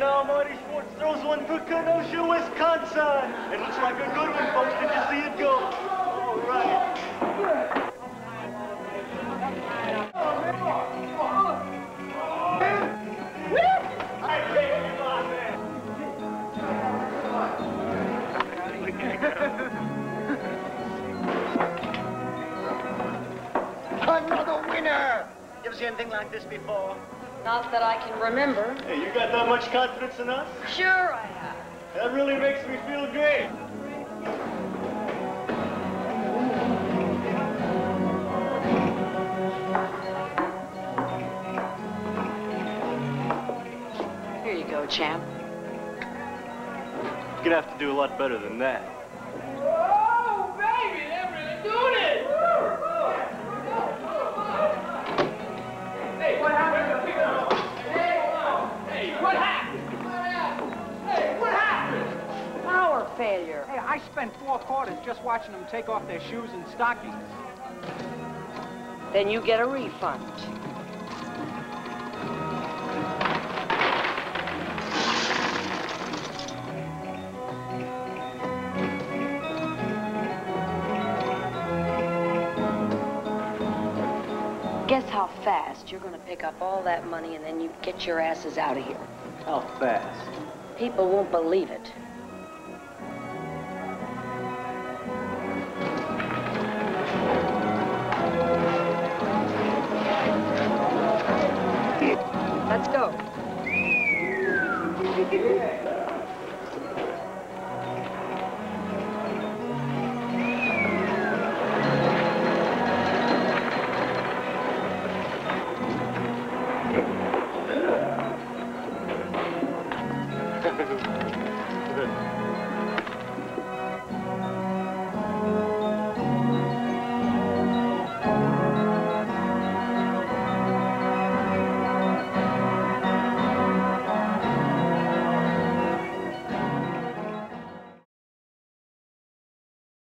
now Marty Schwartz throws one for Kenosha, Wisconsin. It looks like a good one, folks. Did you see it go? All right. Another winner! You ever seen anything like this before? Not that I can remember. Hey, you got that much confidence in us? Sure I have. That really makes me feel great. Here you go, champ. You're gonna have to do a lot better than that. Oh, baby, they're really doing it! Hey, what happened? Hey, what happened? Hey, what happened? Power failure. Hey, I spent 4 quarters just watching them take off their shoes and stockings. Then you get a refund. Guess how fast you're going to pick up all that money and then you get your asses out of here. How fast? People won't believe it. Let's go.